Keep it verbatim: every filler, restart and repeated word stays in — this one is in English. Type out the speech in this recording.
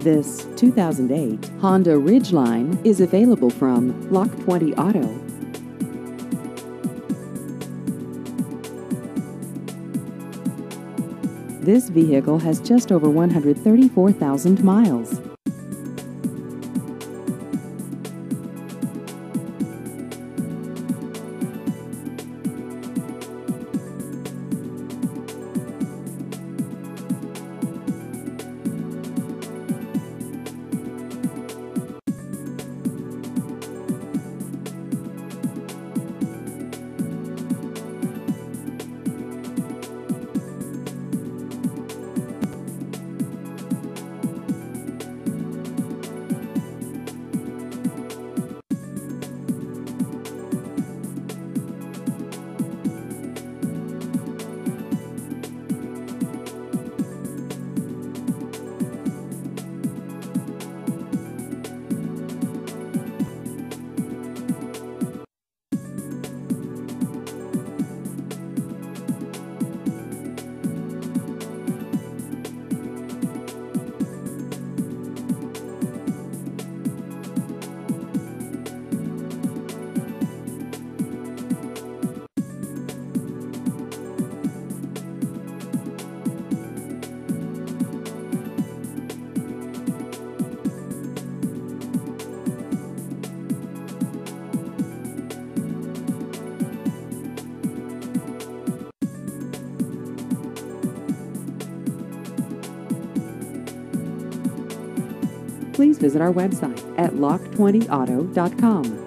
This two thousand eight Honda Ridgeline is available from Lock twenty Auto. This vehicle has just over one hundred thirty-four thousand miles. Please visit our website at lock twenty auto dot com.